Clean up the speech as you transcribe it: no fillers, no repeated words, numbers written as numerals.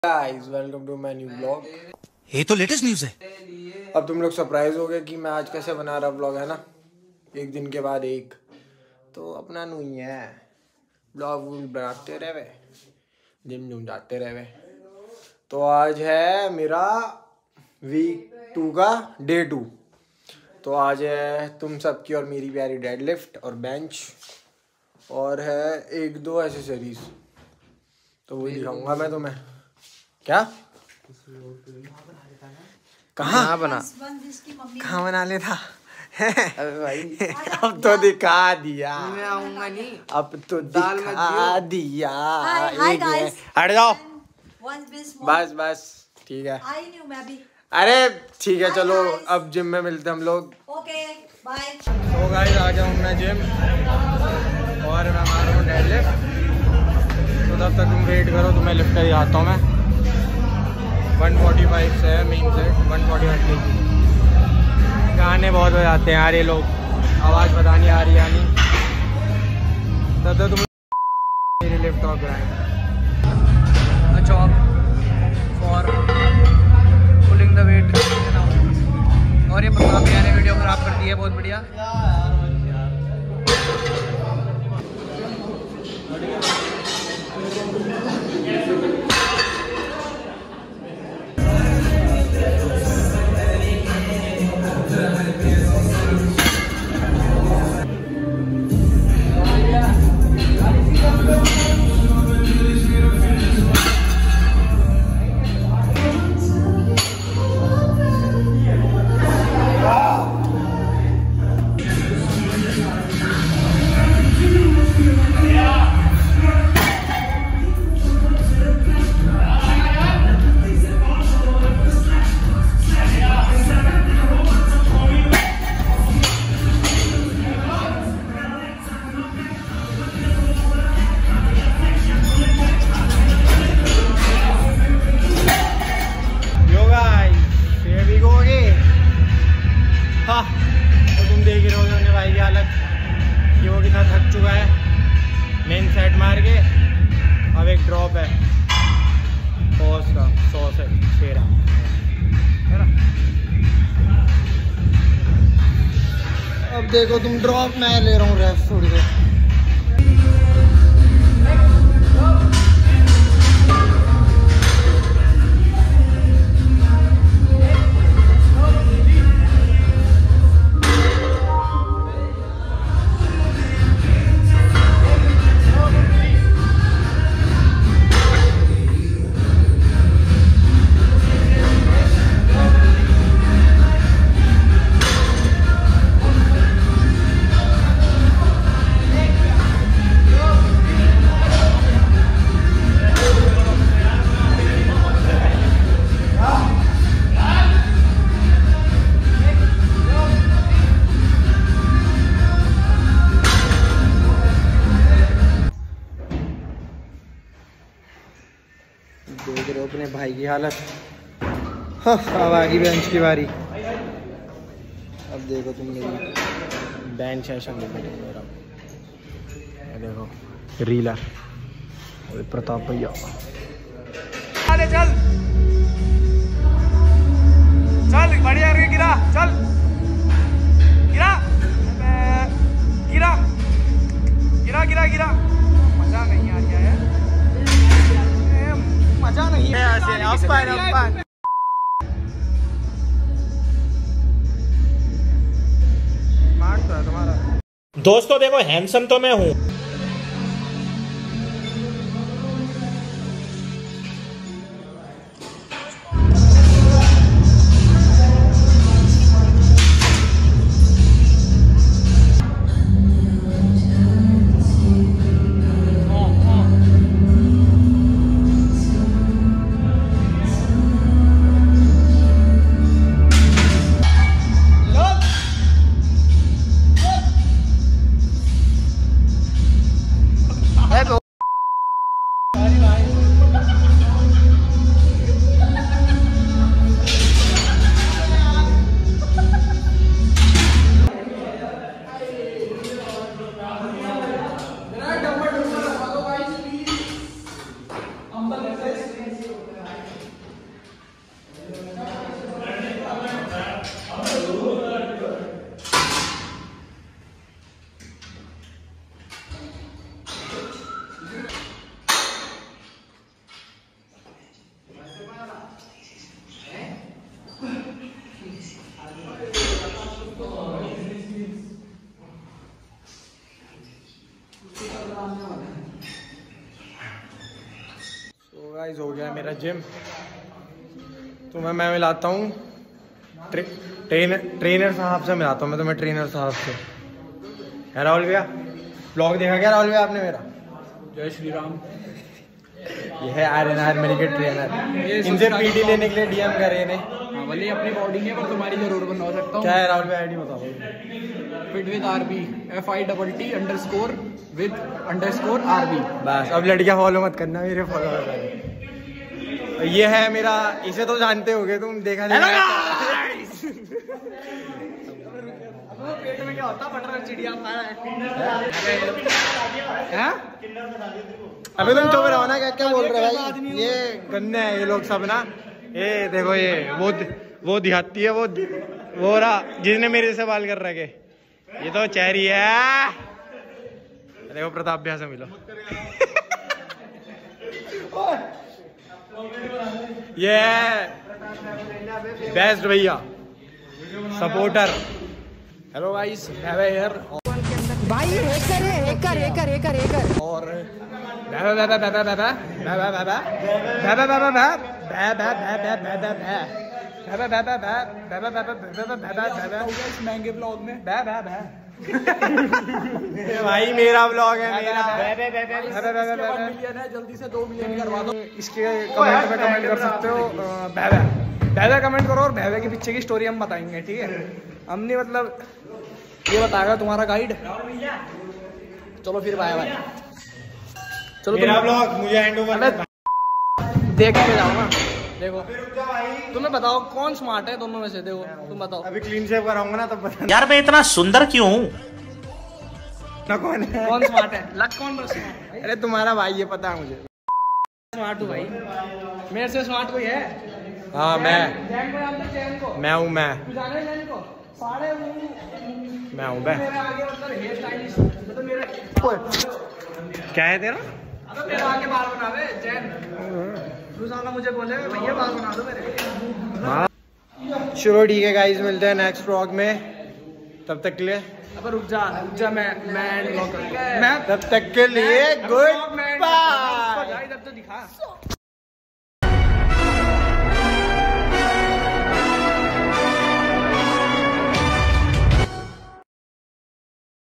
Guys welcome to my new blog. ये तो latest news है। अब तुम लोग सरप्राइज हो गए कि मैं आज कैसे बना रहा ब्लॉग, है ना। एक दिन के बाद एक तो अपना नहीं है, ब्लॉग बनाते रहे, जिम जाते रहे। तो आज है मेरा वीक 2 का डे 2। तो आज है तुम सबकी और मेरी प्यारी डेडलिफ्ट और बेंच, और है 1-2 एसेसरीज, तो वही दिखाऊंगा मैं तुम्हें। क्या कहाँ बना लेता अबे भाई अब तो दिखा दिया, मैं आऊंगा नहीं। अब तो दाल मत दिखा दियो। दिया। Hi, guys. हट जाओ, बस बस ठीक है। आई नहीं हूँ मैं अभी। अरे ठीक है, Hi, चलो guys. अब जिम में मिलते हैं हम लोग। Okay bye. तो गाइस आ गया हूँ मैं जिम, और मैं मार रहा हूँ डेडलिफ्ट। तो तब तक तुम वेट करो, तुम्हें लिफ्ट कर आता हूँ मैं। 145 से है मेन सेट, 145 kg। गाने बहुत बजाते हैं यार ये लोग, आवाज़ पता नहीं आ रही या नहीं। तब तक तुम मेरी लिफ्ट ऑफ कराएंगे। A job for pulling the weight now। और ये प्रताप भैया ने वीडियो खराब कर दी है, बहुत बढ़िया। तो तुम देख रहे हो भाई की हालत, कि वो कितना थक चुका है। मेन सेट मार के अब एक ड्रॉप है पॉज का 100 से 13, है ना। अब देखो तुम ड्रॉप, मैं ले रहा हूँ रेस्ट थोड़ी देर। देख रहे हो अपने भाई की हालत। हाँ, अब आ गई बेंच की बारी। अब देखो तुम मेरी बेंच सेशन मेरा, देखो रीलर और प्रताप भैया। चल चल बढ़िया गिरा, चल गिरा गिरा गिरा गिरा गिरा। मजा नहीं आ रहा है, मजा नहीं है। स्मार्ट तो है तुम्हारा। दोस्तों देखो, हैंडसम तो मैं हूँ। गाइस हो गया मेरा जिम। तो मैं मिलाता हूँ ट्रेनर साहब से मिलाता हूँ मैं तुम्हें ट्रेनर साहब से। है राहुल भैया, ब्लॉग देखा क्या राहुल भैया आपने मेरा? जय श्री राम। ये है RNR मेरी के ट्रेनर। इनसे पीटी लेने के लिए DM करे इन्हें। हाँ भले अपनी बॉडी है पर तुम्हारी जरूर बनवा सकता हूँ। क्या है राहुल भाई ID बताओ। Fit with RB FITT_with_RB। बस अब लड़कियां फॉलो मत करना, मेरे फॉलो करना। ये है मेरा, इसे तो जानते होगे तुम, देखा नहीं? पेट में क्या होता बटर चिड़िया अबे तुम चुप रहो ना, क्या क्या बोल रहे हो भाई? ये गन्ने हैं ये लोग सब ना। ये देखो ये वो दिहाती है, वो रहा जिसने मेरे जैसे बाल कर रखे। ये तो चेहरी है। देखो प्रताप भैया से मिलो। ये बेस्ट भैया supporter. Hello guys, have a here भाई हेकर और महंगे ब्लॉग में भाई मेरा ब्लॉग है मेरा। मिलियन है, जल्दी से 2 मिलियन करवा दो। इसके कमेंट पे कमेंट कर सकते हो। भैया कमेंट करो और भैया के पीछे की स्टोरी हम बताएंगे, ठीक है? हमने मतलब ये बताएगा तुम्हारा गाइड। चलो फिर बाय बाय। चलो मेरा ब्लॉग मुझे हैंड ओवर देख के जाओ ना। देखो तुम्हें बताओ कौन स्मार्ट है दोनों में से? देखो तुम बताओ। अभी क्लीन शेव कराऊंगा ना तब बताना यार मैं इतना सुंदर क्यों हूँ? ना कौन है, कौन स्मार्ट है? लक कौन स्मार्ट है? अरे तुम्हारा भाई ये पता है मुझे। स्मार्ट हूँ भाई, मेरे से स्मार्ट कोई है? हाँ मैं जैन को याद है? जैन को मैं हूँ मैं तू जाने जैन को सारे हूँ मैं। मेरे आगे मतलब हेयर स्टाइलिश मतलब मेरे क्या है तेरा? अबे मेरे आगे बाल बनावे जैन। रोजाना मुझे बोले भैया बाल बना दो मेरे। हाँ चलो ठीक है गाइस, मिलते हैं नेक्स्ट व्लॉग में। तब तक के लिए अब रुक जा मैं तब तक के लिए गुड बाय। जब तो दिखा